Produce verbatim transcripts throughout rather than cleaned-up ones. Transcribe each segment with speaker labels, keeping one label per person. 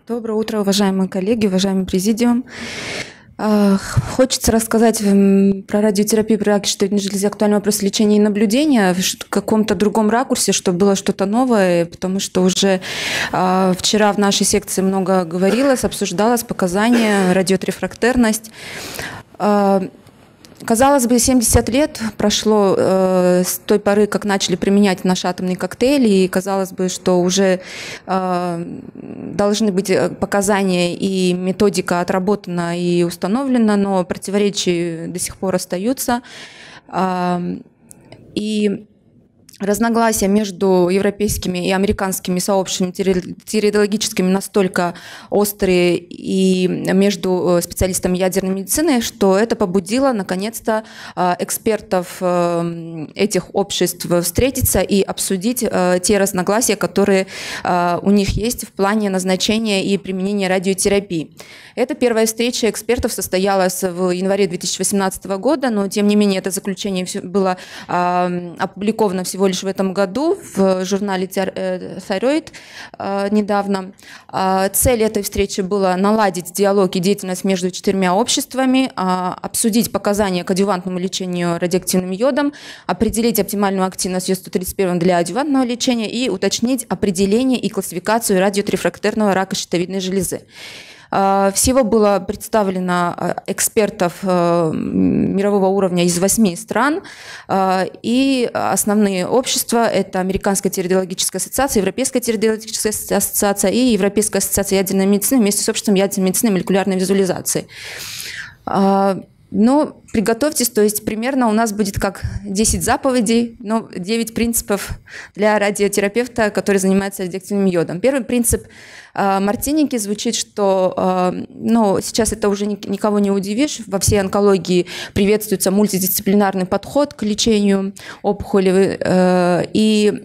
Speaker 1: Доброе утро, уважаемые коллеги, уважаемый президиум. Хочется рассказать про радиотерапию при раке щитовидной железы, актуальный вопрос лечения и наблюдения в каком-то другом ракурсе, чтобы было что-то новое, потому что уже вчера в нашей секции много говорилось, обсуждалось показания, радиорефрактерность. Казалось бы, семьдесят лет прошло э, с той поры, как начали применять наш атомный коктейль, и казалось бы, что уже э, должны быть показания и методика отработана и установлена, но противоречия до сих пор остаются. Э, и разногласия между европейскими и американскими сообществами теоретологическими настолько острые и между специалистами ядерной медицины, что это побудило наконец-то экспертов этих обществ встретиться и обсудить те разногласия, которые у них есть в плане назначения и применения радиотерапии. Эта первая встреча экспертов состоялась в январе две тысячи восемнадцатого года, но тем не менее это заключение было опубликовано всего лишь в этом году в журнале Thyroid недавно. Цель этой встречи была наладить диалог и деятельность между четырьмя обществами, обсудить показания к адъювантному лечению радиоактивным йодом, определить оптимальную активность йод сто тридцать один для адъювантного лечения и уточнить определение и классификацию радиорефрактерного рака щитовидной железы. Всего было представлено экспертов мирового уровня из восьми стран, и основные общества – это Американская теоретологическая ассоциация, Европейская теоретологическая ассоциация и Европейская ассоциация ядерной медицины вместе с обществом ядерной медицины и молекулярной визуализации. Но приготовьтесь, то есть примерно у нас будет как десять заповедей, но девять принципов для радиотерапевта, который занимается радиоактивным йодом. Первый принцип Мартиники звучит, что ну, сейчас это уже никого не удивишь, во всей онкологии приветствуется мультидисциплинарный подход к лечению опухолей, и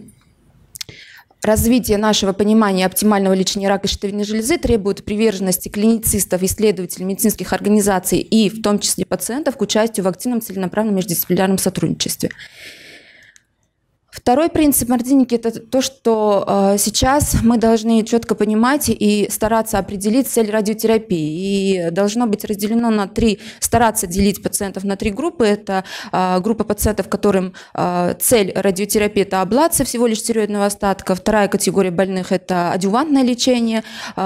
Speaker 1: развитие нашего понимания оптимального лечения рака щитовидной железы требует приверженности клиницистов, исследователей, медицинских организаций и в том числе пациентов к участию в активном целенаправленном междисциплинарном сотрудничестве. Второй принцип Мартиники – это то, что э, сейчас мы должны четко понимать и стараться определить цель радиотерапии. И должно быть разделено на три, стараться делить пациентов на три группы. Это э, группа пациентов, которым э, цель радиотерапии – это аблация всего лишь стероидного остатка. Вторая категория больных – это адъювантное лечение.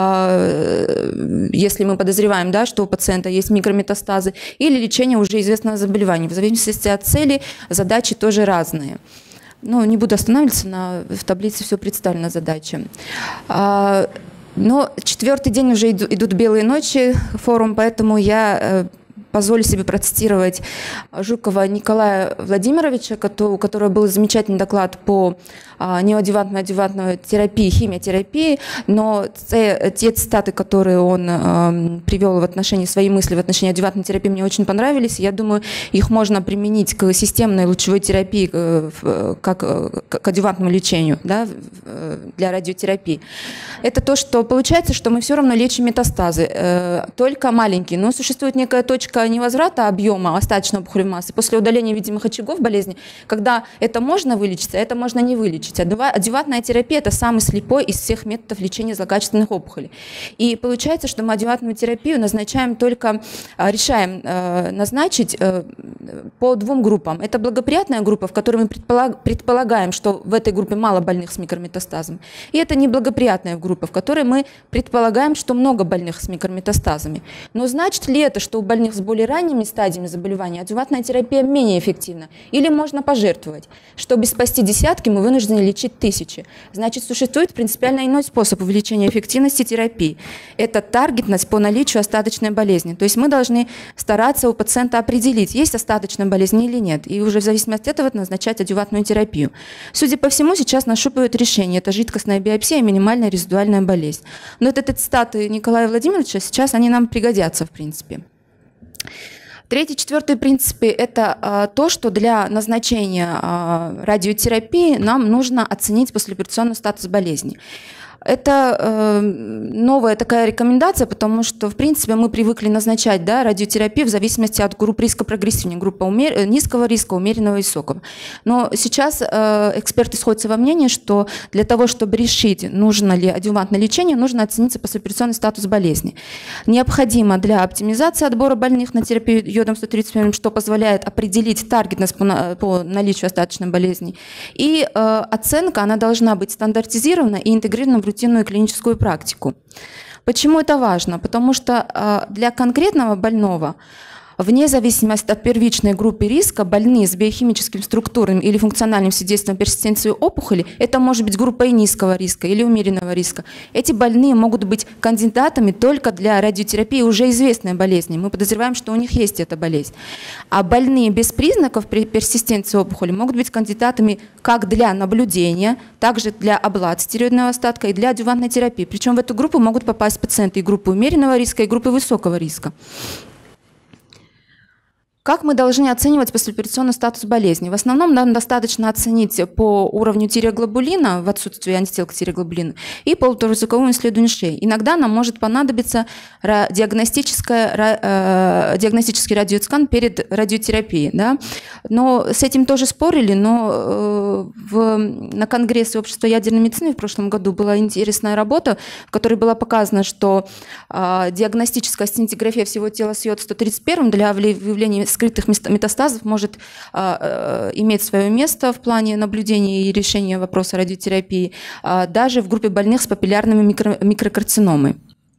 Speaker 1: Э, если мы подозреваем, да, что у пациента есть микрометастазы, или лечение уже известного заболевания. В зависимости от цели задачи тоже разные. Ну, не буду останавливаться, на, в таблице все представлено задачи. А, но четвертый день уже иду, идут белые ночи, форум, поэтому я э, позволю себе процитировать Жукова Николая Владимировича, у которого был замечательный доклад по неоадъювантной адъювантной терапии, химиотерапии, но те, те цитаты, которые он э, привел в отношении, свои мысли в отношении адъювантной терапии, мне очень понравились. Я думаю, их можно применить к системной лучевой терапии, э, как э, к адъювантному лечению, да, э, для радиотерапии. Это то, что получается, что мы все равно лечим метастазы, э, только маленькие, но существует некая точка невозврата объема остаточной опухолевой массы после удаления видимых очагов болезни, когда это можно вылечить, а это можно не вылечить. Адъювантная терапия – это самый слепой из всех методов лечения злокачественных опухолей. И получается, что мы адъювантную терапию назначаем только, решаем назначить по двум группам. Это благоприятная группа, в которой мы предполагаем, что в этой группе мало больных с микрометастазом. И это неблагоприятная группа, в которой мы предполагаем, что много больных с микрометастазами. Но значит ли это, что у больных с более ранними стадиями заболевания адъювантная терапия менее эффективна? Или можно пожертвовать? Чтобы спасти десятки, мы вынуждены лечить тысячи. Значит, существует принципиально иной способ увеличения эффективности терапии. Это таргетность по наличию остаточной болезни. То есть мы должны стараться у пациента определить, есть остаточная болезнь или нет, и уже в зависимости от этого назначать адъювантную терапию. Судя по всему, сейчас нащупывают решение. Это жидкостная биопсия и минимальная резидуальная болезнь. Но это цитаты Николая Владимировича, сейчас они нам пригодятся, в принципе. Третий, четвертый принципы – это а, то, что для назначения а, радиотерапии нам нужно оценить послеоперационный статус болезни. Это э, новая такая рекомендация, потому что, в принципе, мы привыкли назначать, да, радиотерапию в зависимости от групп риска прогрессивнее, группа умер... низкого риска, умеренного и высокого. Но сейчас э, эксперты сходятся во мнении, что для того, чтобы решить, нужно ли адъювантное лечение, нужно оцениться послеоперационный статус болезни. Необходимо для оптимизации отбора больных на терапию йодом сто тридцать миллиграмм, что позволяет определить таргетность по, на... по наличию остаточной болезни. И э, оценка, она должна быть стандартизирована и интегрирована в рутинную клиническую практику. Почему это важно? Потому что для конкретного больного, вне зависимости от первичной группы риска, больные с биохимическим, структурным или функциональным свидетельством персистенции опухоли, это может быть группой низкого риска или умеренного риска. Эти больные могут быть кандидатами только для радиотерапии уже известной болезни. Мы подозреваем, что у них есть эта болезнь. А больные без признаков персистенции опухоли могут быть кандидатами как для наблюдения, также для абляции стероидного остатка и для адъювантной терапии. Причем в эту группу могут попасть пациенты и группы умеренного риска, и группы высокого риска. Как мы должны оценивать послеоперационный статус болезни? В основном нам достаточно оценить по уровню тиреоглобулина в отсутствии антител к тиреоглобулину и по ультразвуковому исследованию шеи. Иногда нам может понадобиться диагностическая, диагностический радиоскан перед радиотерапией. Да? Но с этим тоже спорили, но в, на Конгрессе общества ядерной медицины в прошлом году была интересная работа, в которой было показано, что диагностическая сцинтиграфия всего тела с йод сто тридцать один для выявления скрытых метастазов может а, иметь свое место в плане наблюдения и решения вопроса радиотерапии, а, даже в группе больных с папиллярными микро, микрокарциномой.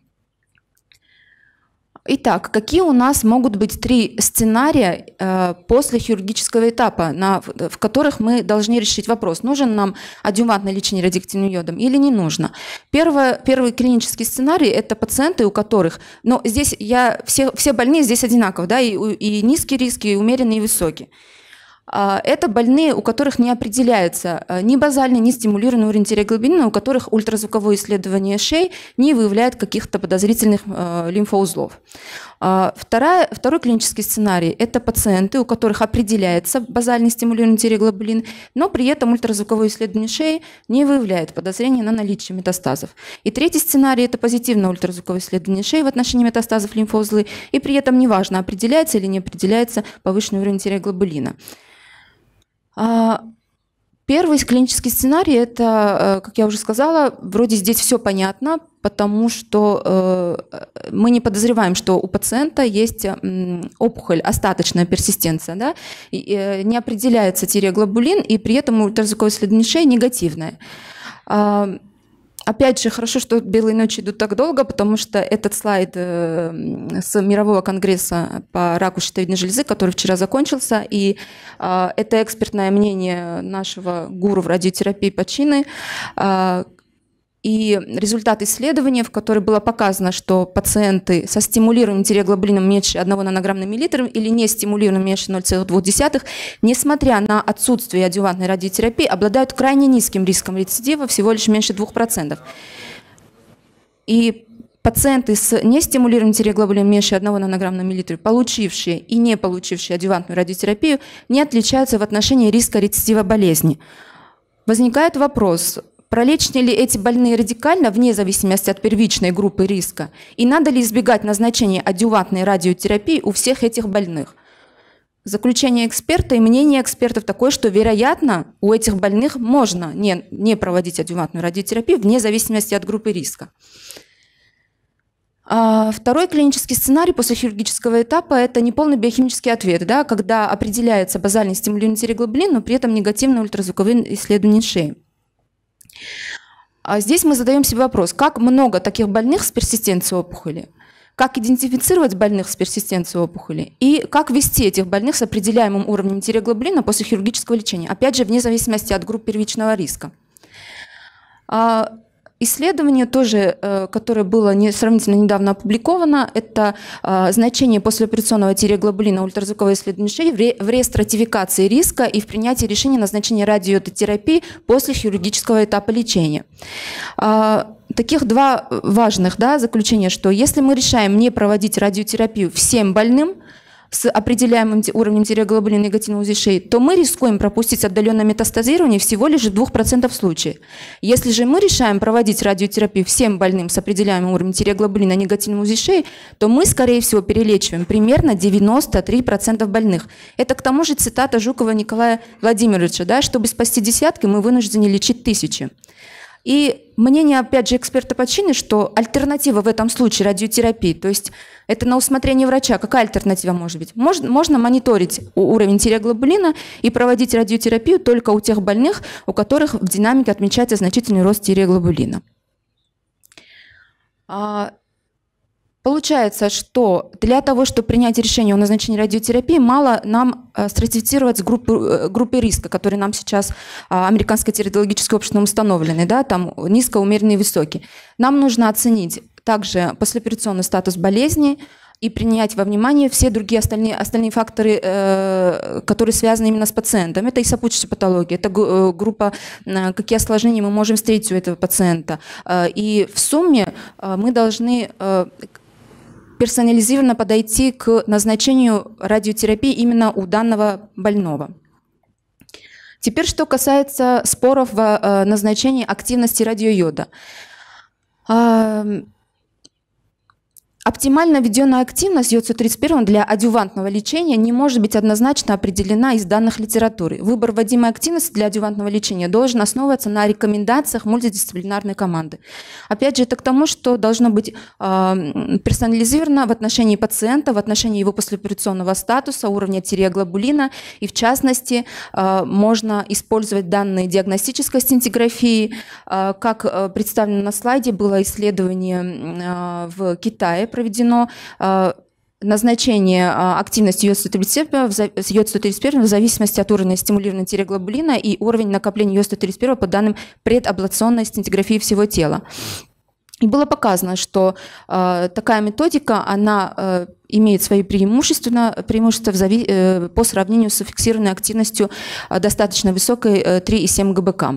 Speaker 1: Итак, какие у нас могут быть три сценария э, после хирургического этапа, на, в которых мы должны решить вопрос, нужен нам адъювантное лечение радиоактивным йодом или не нужно. Первое, первый клинический сценарий – это пациенты, у которых, но здесь я, все, все больные здесь одинаковы, да, и, и низкий риск, и умеренный, и высокий. Это больные, у которых не определяется ни базальный, ни стимулированный уровень тиреоглобулина, у которых ультразвуковое исследование шеи не выявляет каких-то подозрительных лимфоузлов. Вторая, второй клинический сценарий – это пациенты, у которых определяется базальный стимулированный тиреоглобулин, но при этом ультразвуковое исследование шеи не выявляет подозрения на наличие метастазов. И третий сценарий – это позитивное ультразвуковое исследование шеи в отношении метастазов лимфоузлы, и при этом неважно, определяется или не определяется повышенный уровень тиреоглобулина. Первый клинический сценарий – это, как я уже сказала, вроде здесь все понятно, потому что мы не подозреваем, что у пациента есть опухоль, остаточная персистенция, да? И не определяется тиреоглобулин, и при этом ультразвуковое исследование шеи негативное. Опять же, хорошо, что белые ночи идут так долго, потому что этот слайд с Мирового конгресса по раку щитовидной железы, который вчера закончился, и это экспертное мнение нашего гуру в радиотерапии Пачины, и результат исследования, в котором было показано, что пациенты со стимулированным тиреоглобулином меньше одного нанограмма на миллилитр или не стимулированным меньше ноль целых двух десятых, несмотря на отсутствие адъювантной радиотерапии, обладают крайне низким риском рецидива, всего лишь меньше двух процентов. И пациенты с нестимулированным тиреоглобулином меньше одного нанограмма на миллилитр, получившие и не получившие адъювантную радиотерапию, не отличаются в отношении риска рецидива болезни. Возникает вопрос: пролечены ли эти больные радикально, вне зависимости от первичной группы риска? И надо ли избегать назначения адъювантной радиотерапии у всех этих больных? Заключение эксперта и мнение экспертов такое, что, вероятно, у этих больных можно не, не проводить адъювантную радиотерапию вне зависимости от группы риска. Второй клинический сценарий после хирургического этапа – это неполный биохимический ответ, да, когда определяется базальный стимулированный тиреоглобулин, но при этом негативное ультразвуковое исследование шеи. А здесь мы задаем себе вопрос, как много таких больных с персистенцией опухоли, как идентифицировать больных с персистенцией опухоли и как вести этих больных с определяемым уровнем тиреоглобулина после хирургического лечения, опять же, вне зависимости от групп первичного риска. Исследование тоже, которое было сравнительно недавно опубликовано, это значение послеоперационного тиреоглобулина ультразвуковой исследования шеи в рестратификации риска и в принятии решения назначения радиотерапии после хирургического этапа лечения. Таких два важных, да, заключения, что если мы решаем не проводить радиотерапию всем больным, с определяемым уровнем тиреоглобулина негативного УЗИ-шеи, то мы рискуем пропустить отдаленное метастазирование всего лишь в двух процентах случаев. Если же мы решаем проводить радиотерапию всем больным с определяемым уровнем тиреоглобулина негативного УЗИ-шеи, то мы, скорее всего, перелечиваем примерно девяносто три процента больных. Это к тому же цитата Жукова Николая Владимировича, да, чтобы спасти десятки, мы вынуждены лечить тысячи. И мнение, опять же, эксперта по чине, что альтернатива в этом случае радиотерапии, то есть это на усмотрение врача, какая альтернатива может быть? Можно, можно мониторить уровень тиреоглобулина и проводить радиотерапию только у тех больных, у которых в динамике отмечается значительный рост тиреоглобулина. Получается, что для того, чтобы принять решение о назначении радиотерапии, мало нам стратифицировать группы, группы риска, которые нам сейчас Американское тиреологическое общество установлены, да, там низко, умеренный и высокий. Нам нужно оценить также послеоперационный статус болезни и принять во внимание все другие остальные, остальные факторы, э, которые связаны именно с пациентом. Это и сопутствующая патология, это группа, э, какие осложнения мы можем встретить у этого пациента. Э, и в сумме э, мы должны э, персонализированно подойти к назначению радиотерапии именно у данного больного. Теперь, что касается споров в назначении активности радиойода. Оптимально введенная активность йод сто тридцать один для адъювантного лечения не может быть однозначно определена из данных литературы. Выбор вводимой активности для адъювантного лечения должен основываться на рекомендациях мультидисциплинарной команды. Опять же, это к тому, что должно быть э, персонализировано в отношении пациента, в отношении его послеоперационного статуса, уровня тиреоглобулина, и в частности э, можно использовать данные диагностической сцинтиграфии. Э, как э, представлено на слайде, было исследование э, в Китае, проведено э, назначение э, активности йод сто тридцать один в зависимости от уровня стимулирования тиреоглобулина и уровень накопления йод сто тридцать один по данным предабляционной сцинтиграфии всего тела. И было показано, что э, такая методика, она э, имеет свои преимущества, преимущества в зави... э, по сравнению с фиксированной активностью э, достаточно высокой э, три и семь ГБК.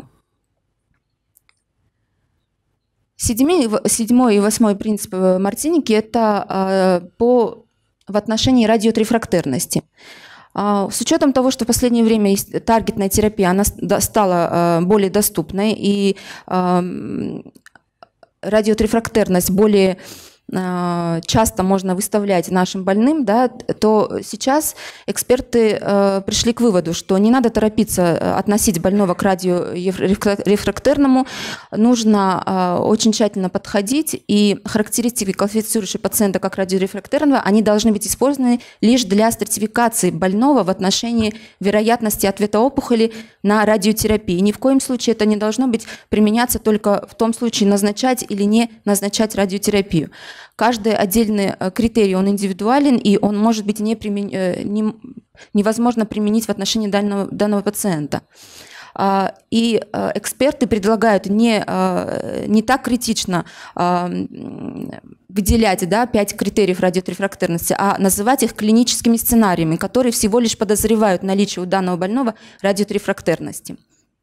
Speaker 1: Седьмой и восьмой принцип Мартиники – это э, по, в отношении радиорефрактерности. Э, с учетом того, что в последнее время таргетная терапия она стала э, более доступной и э, радиорефрактерность более часто можно выставлять нашим больным, да, то сейчас эксперты э, пришли к выводу, что не надо торопиться относить больного к радиорефрактерному, нужно э, очень тщательно подходить, и характеристики, классифицирующие пациента как радиорефрактерного, они должны быть использованы лишь для стратификации больного в отношении вероятности ответа опухоли на радиотерапию. Ни в коем случае это не должно быть применяться только в том случае, назначать или не назначать радиотерапию. Каждый отдельный критерий, он индивидуален, и он может быть не примен... не... невозможно применить в отношении данного, данного пациента. И эксперты предлагают не, не так критично выделять, да, пять критериев радиорефрактерности, а называть их клиническими сценариями, которые всего лишь подозревают наличие у данного больного радиорефрактерности.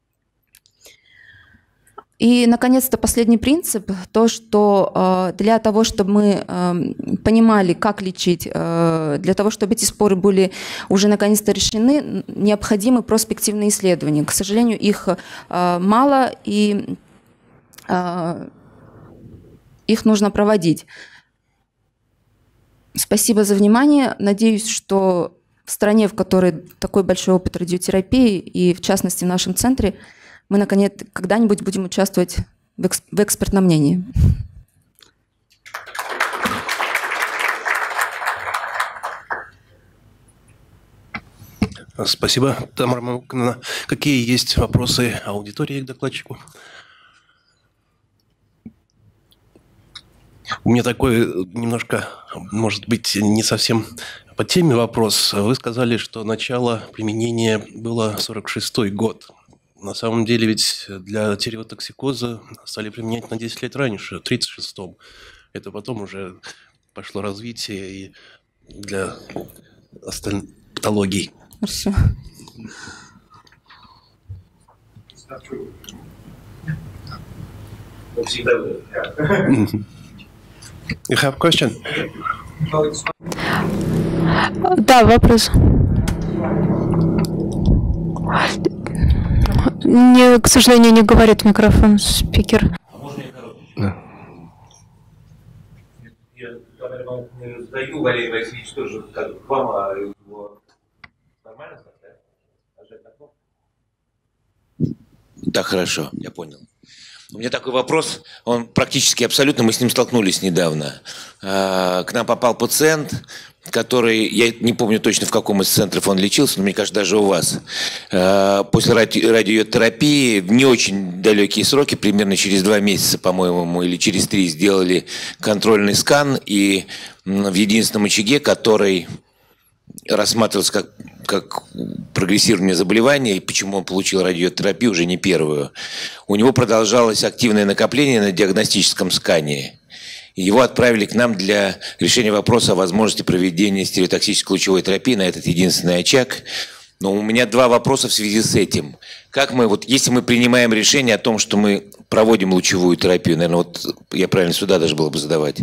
Speaker 1: И, наконец-то, последний принцип, то, что э, для того, чтобы мы э, понимали, как лечить, э, для того, чтобы эти споры были уже наконец-то решены, необходимы проспективные исследования. К сожалению, их э, мало, и э, их нужно проводить. Спасибо за внимание. Надеюсь, что в стране, в которой такой большой опыт радиотерапии, и в частности в нашем центре, мы, наконец, когда-нибудь будем участвовать в, эксп в экспертном мнении.
Speaker 2: Спасибо, Тамара Мамукина. Какие есть вопросы аудитории к докладчику? У меня такой немножко, может быть, не совсем по теме вопрос. Вы сказали, что начало применения было сорок шестой год. На самом деле ведь для тиреотоксикоза стали применять на десять лет раньше, в тридцать шестом. Это потом уже пошло развитие и для остальных патологий.
Speaker 1: Хорошо.
Speaker 2: You have a question?
Speaker 3: Да, вопрос. Не, к сожалению, не говорит микрофон спикер.
Speaker 4: А можно я короткий?
Speaker 2: Да.
Speaker 4: Я задаю, Валерий Васильевич, тоже как к вам, а его нормально так, да? Нажать на кнопку? Да, хорошо, я понял. У меня такой вопрос, он практически абсолютно, мы с ним столкнулись недавно. К нам попал пациент, который, я не помню точно, в каком из центров он лечился, но мне кажется, даже у вас. После ради, радиотерапии в не очень далекие сроки, примерно через два месяца, по-моему, или через три, сделали контрольный скан, и в единственном очаге, который рассматривался как, как прогрессирование заболевания, и почему он получил радиотерапию, уже не первую, у него продолжалось активное накопление на диагностическом скане. Его отправили к нам для решения вопроса о возможности проведения стереотоксической лучевой терапии на этот единственный очаг. Но у меня два вопроса в связи с этим. Как мы, вот, если мы принимаем решение о том, что мы проводим лучевую терапию, наверное, вот я правильно сюда даже было бы задавать,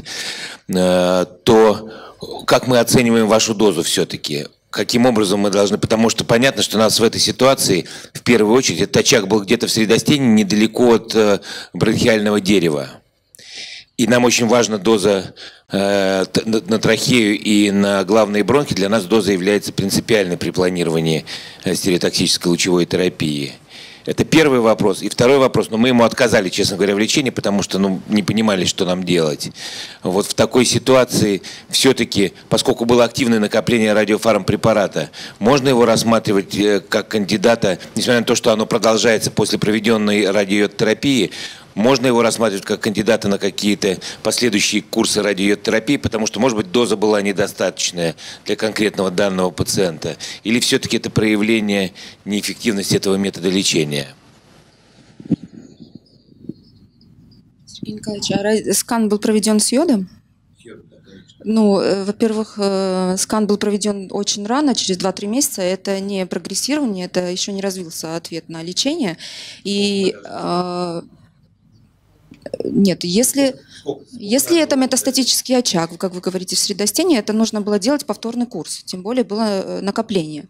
Speaker 4: то как мы оцениваем вашу дозу все-таки? Каким образом мы должны, потому что понятно, что у нас в этой ситуации, в первую очередь, этот очаг был где-то в средостении, недалеко от бронхиального дерева. И нам очень важна доза э, на трахею и на главные бронхи. Для нас доза является принципиальной при планировании стереотоксической лучевой терапии. Это первый вопрос. И второй вопрос, но мы ему отказали, честно говоря, в лечении, потому что ну, не понимали, что нам делать. Вот в такой ситуации все-таки, поскольку было активное накопление радиофармпрепарата, можно его рассматривать как кандидата, несмотря на то, что оно продолжается после проведенной радиотерапии, можно его рассматривать как кандидата на какие-то последующие курсы радиотерапии, потому что, может быть, доза была недостаточная для конкретного данного пациента. Или все-таки это проявление неэффективности этого метода лечения?
Speaker 1: Сергей Николаевич, а скан был проведен с йодом? Ну, во-первых, скан был проведен очень рано, через два-три месяца. Это не прогрессирование, это еще не развился ответ на лечение. И... Нет, если, если это метастатический очаг, как вы говорите, в средостении, это нужно было делать повторный курс, тем более было накопление.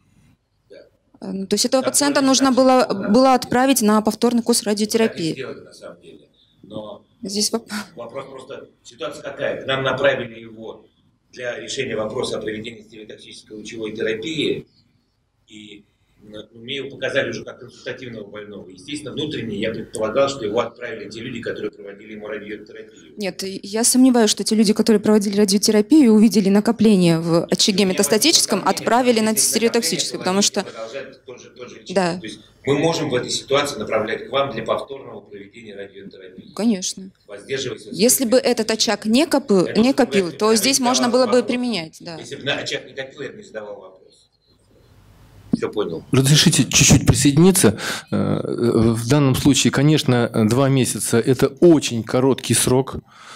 Speaker 1: То есть этого пациента нужно было, было отправить на повторный курс радиотерапии.
Speaker 4: Сделали, на самом деле. Но
Speaker 1: здесь вопрос.
Speaker 4: Вопрос просто, ситуация какая? К нам направили его для решения вопроса о проведении стереотоксической лучевой терапии, и мне его показали уже как консультативного больного. Естественно, внутренне я предполагал, что его отправили те люди, которые проводили ему радиотерапию.
Speaker 1: Нет, я сомневаюсь, что те люди, которые проводили радиотерапию и увидели накопление в очаге метастатическом, отправили на стереотоксическую, потому что...
Speaker 4: Тоже, тоже
Speaker 1: да.
Speaker 4: То есть мы можем в этой ситуации направлять к вам для повторного проведения радиотерапии.
Speaker 1: Конечно. Если бы этот очаг не копил, не копил, то здесь можно было бы применять. Да.
Speaker 4: Если бы очаг не копил, я бы не задавал вопрос. Все понял.
Speaker 5: Разрешите чуть-чуть присоединиться. В данном случае, конечно, два месяца – это очень короткий срок.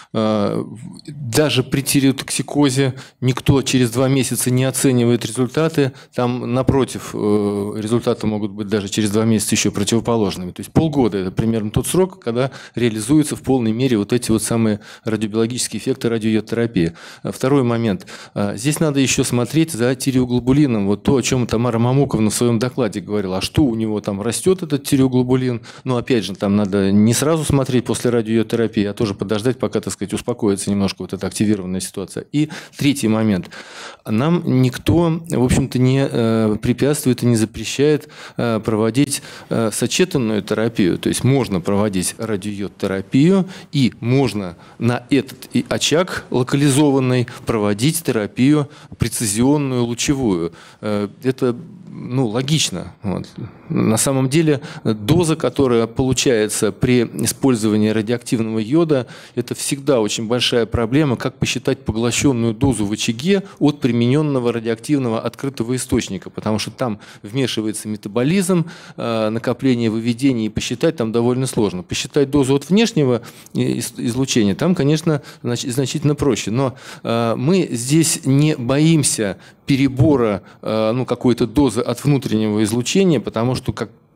Speaker 5: Даже при тиреотоксикозе никто через два месяца не оценивает результаты. Там, напротив, результаты могут быть даже через два месяца еще противоположными. То есть полгода – это примерно тот срок, когда реализуются в полной мере вот эти вот самые радиобиологические эффекты радиотерапии. Второй момент. Здесь надо еще смотреть за тиреоглобулином. Вот то, о чем Тамара Мамуковна в своем докладе говорила. А что у него там растет, этот тиреоглобулин? Ну, опять же, там надо не сразу смотреть после радиотерапии, а тоже подождать, пока, так сказать, успокоится немножко вот эта активированная ситуация. И третий момент. Нам никто, в общем-то, не э, препятствует и не запрещает э, проводить э, сочетанную терапию. То есть можно проводить радиотерапию и можно на этот очаг локализованный проводить терапию прецизионную лучевую. Э, это ну, логично. Вот. На самом деле доза, которая получается при использовании радиоактивного йода, это всегда очень большая проблема, как посчитать поглощенную дозу в очаге от примененного радиоактивного открытого источника, потому что там вмешивается метаболизм, накопление выведений, и посчитать там довольно сложно. Посчитать дозу от внешнего излучения там, конечно, значительно проще. Но мы здесь не боимся перебора ну, какой-то дозы от внутреннего излучения, потому что, как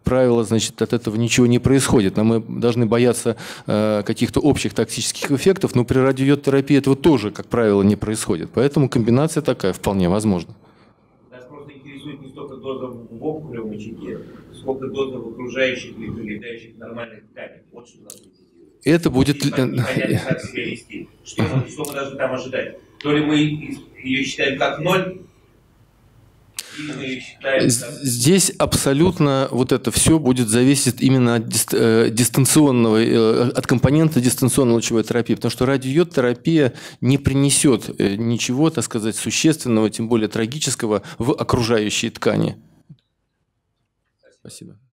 Speaker 5: правило, значит, от этого ничего не происходит. Но мы должны бояться э, каких-то общих токсических эффектов, но при радиойодтерапии этого тоже, как правило, не происходит. Поэтому комбинация такая вполне возможна.
Speaker 6: Нас просто интересует не столько доза в опухолевом очаге, сколько доза в окружающих или прилегающих нормальных тканях. Вот что нас интересует.
Speaker 5: Это будет...
Speaker 6: Непонятно, как себя вести. Что мы, что мы должны там ожидать? То ли мы ее считаем как ноль, или мы ее считаем как...
Speaker 5: Здесь абсолютно вот это все будет зависеть именно от дистанционного, от компонента дистанционной лучевой терапии, потому что радиойодтерапия не принесет ничего, так сказать, существенного, тем более трагического в окружающие ткани. Спасибо.